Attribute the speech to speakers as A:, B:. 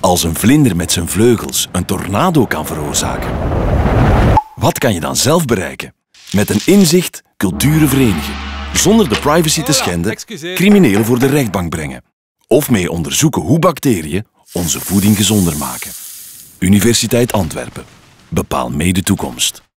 A: Als een vlinder met zijn vleugels een tornado kan veroorzaken, wat kan je dan zelf bereiken? Met een inzicht culturen verenigen, zonder de privacy te schenden, criminelen voor de rechtbank brengen. Of mee onderzoeken hoe bacteriën onze voeding gezonder maken. Universiteit Antwerpen. Bepaal mee de toekomst.